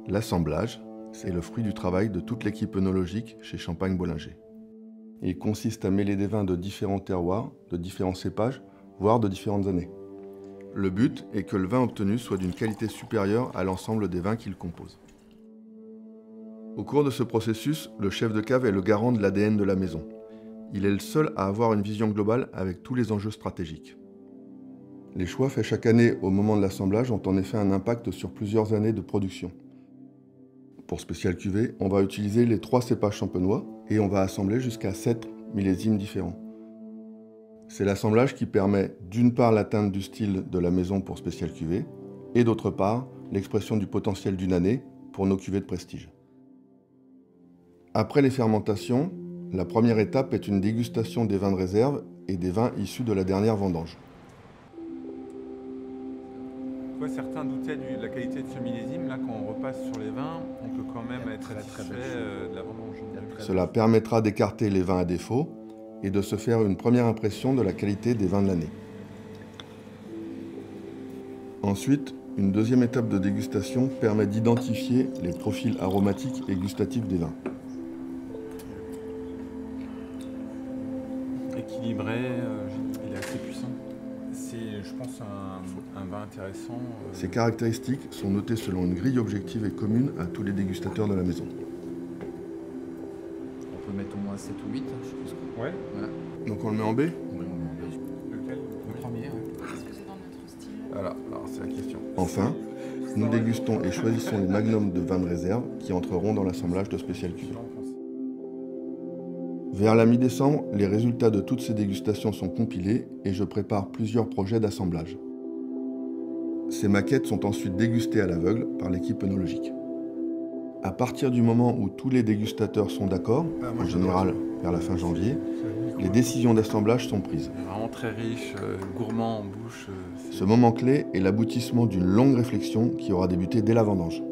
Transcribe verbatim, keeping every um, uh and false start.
L'assemblage, c'est le fruit du travail de toute l'équipe œnologique chez Champagne Bollinger. Il consiste à mêler des vins de différents terroirs, de différents cépages, voire de différentes années. Le but est que le vin obtenu soit d'une qualité supérieure à l'ensemble des vins qu'il compose. Au cours de ce processus, le chef de cave est le garant de l'A D N de la maison. Il est le seul à avoir une vision globale avec tous les enjeux stratégiques. Les choix faits chaque année au moment de l'assemblage ont en effet un impact sur plusieurs années de production. Pour Spécial Cuvée, on va utiliser les trois cépages champenois et on va assembler jusqu'à sept millésimes différents. C'est l'assemblage qui permet d'une part l'atteinte du style de la maison pour Spécial Cuvée et d'autre part l'expression du potentiel d'une année pour nos cuvées de prestige. Après les fermentations, la première étape est une dégustation des vins de réserve et des vins issus de la dernière vendange. Certains doutaient de la qualité de ce millésime. Là, quand on repasse sur les vins, on peut quand même être satisfait de la vendange. Cela permettra d'écarter les vins à défaut et de se faire une première impression de la qualité des vins de l'année. Ensuite, une deuxième étape de dégustation permet d'identifier les profils aromatiques et gustatifs des vins. Équilibré, euh, il est assez puissant. C'est, je pense, un, un vin intéressant. Euh... Ces caractéristiques sont notées selon une grille objective et commune à tous les dégustateurs de la maison. On peut mettre au moins sept ou huit, je pense. Que... Ouais. Voilà. Donc on le met en B? Oui, on le met en B. Lequel? Le premier, oui. Est-ce que c'est dans notre style? Voilà, alors c'est la question. Enfin, nous dégustons et choisissons les magnums de vins de réserve qui entreront dans l'assemblage de Spécial Cuvée. Vers la mi-décembre, les résultats de toutes ces dégustations sont compilés et je prépare plusieurs projets d'assemblage. Ces maquettes sont ensuite dégustées à l'aveugle par l'équipe œnologique. À partir du moment où tous les dégustateurs sont d'accord, en général vers la fin janvier, les décisions d'assemblage sont prises. Vraiment très riche, euh, gourmand en bouche. Euh, Ce moment clé est l'aboutissement d'une longue réflexion qui aura débuté dès la vendange.